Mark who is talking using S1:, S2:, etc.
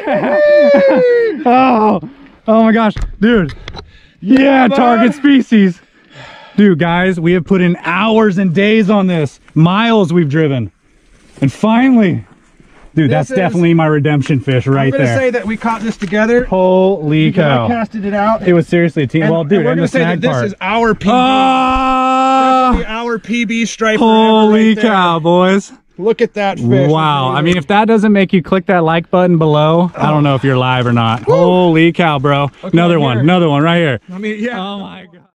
S1: Oh my gosh, dude. Yeah, target species. Dude, guys, we have put in hours and days on this. Miles we've driven. And finally, dude, that's definitely my redemption fish right there.
S2: I'm gonna say that we caught this together.
S1: Holy cow.
S2: I casted it out.
S1: It was seriously a team.
S2: And,
S1: well, dude,
S2: and
S1: the snag part.
S2: This is our PB. Our PB striper.
S1: Holy cow, boys.
S2: Look at that fish.
S1: Wow. I mean, if that doesn't make you click that like button below, I don't know if you're live or not. Holy cow, bro. Okay, another one right here.
S2: I mean, yeah.
S1: Oh my God.